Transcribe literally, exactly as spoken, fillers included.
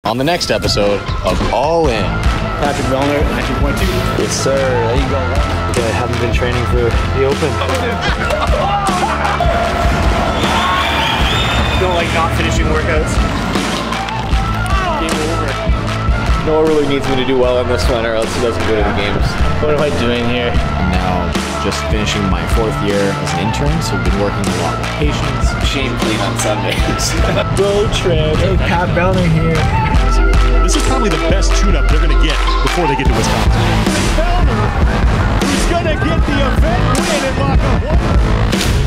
On the next episode of All In. Patrick Vellner, nineteen point two. Yes, sir. There you go. I haven't been training for the Open. Don't like not finishing workouts. Game over. Noah really needs me to do well on this one, or else he doesn't go to the games. What am I doing here? I'm now just finishing my fourth year as an intern, so we've been working a lot with patients. Shame clean on Sundays. Road trip. Hey, Pat Vellner here. This is probably the best tune-up they're going to get before they get to Wisconsin. Vellner, who's going to get the event win and lock up one.